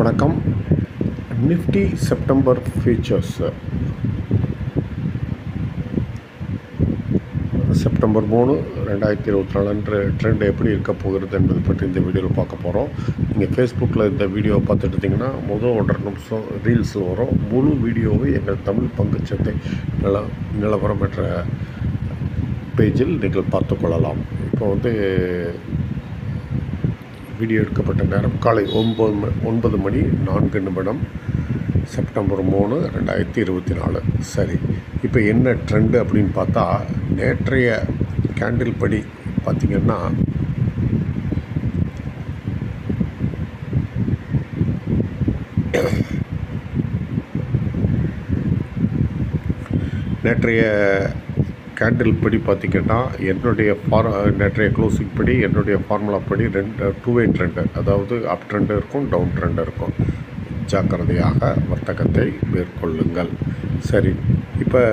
வணக்கம். Nifty September features September 3, 2024 அன்று trend எப்படி இருக்க போகிறது என்பதை பற்றி இந்த வீடியோவில் பார்க்க போகிறோம். நீங்கள் ஃபேஸ்புக்கில் இந்த வீடியோவை பார்த்துட்டு இருந்தீங்கன்னா முதல் 1.5 நிமிஷம் ரீல்ஸில் வரும். முழு வீடியோவை எங்கள் தமிழ் பங்குச்சந்தை நிலவரம் என்ற பேஜில் நீங்கள் பார்த்துக்கொள்ளலாம். இப்போ வீடியோ எடுக்கப்பட்ட நேரம் காலை 9 மணி 4 நிமிடம் செப்டம்பர் 3, 2024. சரி, இப்போ என்ன ட்ரெண்டு அப்படின்னு பார்த்தா, நேற்றைய கேண்டில் படி பார்த்திங்கன்னா என்னுடைய நேற்றைய க்ளோசிங் படி என்னுடைய ஃபார்முலா படி 2 வே ட்ரெண்டு, அதாவது அப் ட்ரெண்டு இருக்கும், டவுன் ட்ரெண்டு இருக்கும். ஜாக்கிரதையாக வர்த்தகத்தை மேற்கொள்ளுங்கள். சரி, இப்போ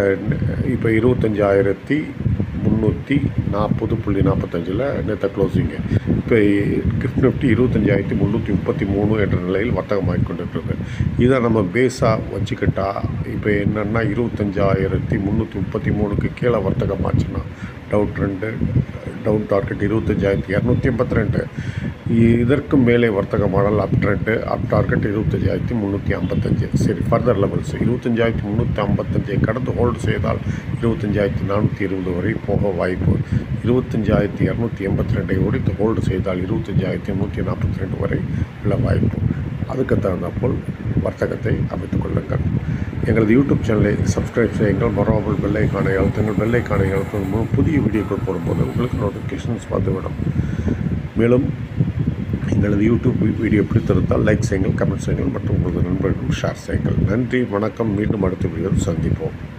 25,340.45 நேற்று க்ளோசிங்கு. இப்போ கிஃப்ட் நிஃப்டி 25,333 என்ற நிலையில் வர்த்தகமாகி கொண்டிருக்கு. இதை நம்ம பேஸாக வச்சுக்கிட்டா இப்போ என்னென்னா 25,333க்கு கீழே வர்த்தகமாச்சுன்னா டவுன் டார்கெட் 25,282. இதற்கு மேலே வர்த்தகமானால் அப் டார்கெட் 25,355. சரி, ஃபர்தர் லெவல்ஸ் 25,355 கடந்து ஹோல்டு செய்தால் 25,420 வரை போக வாய்ப்பு. 25,282 ஒடித்து ஹோல்டு செய்தால் 25,142 வரை உள்ள வாய்ப்பு. அதுக்கு தகுந்தாற்போல் வர்த்தகத்தை அமைத்துக் கொள்ளுங்கள். எங்களது யூடியூப் சேனலை சப்ஸ்கிரைப் செய்யுங்கள். மறவாமல் பெல்லைக்கானை அழுத்துங்கள். மூலம் புதிய வீடியோக்கள் போடும்போது உங்களுக்கு நோட்டிஃபிகேஷன்ஸ் வந்துவிடும். மேலும் எங்களது யூடியூப் வீடியோ பிடித்திருந்தால் லைக் செய்யுங்கள், கமெண்ட் செய்யுங்கள் மற்றும் உங்களது நண்பர்களும் ஷேர் செய்யுங்கள். நன்றி, வணக்கம். மீண்டும் அடுத்த வீடியோவில் சந்திப்போம்.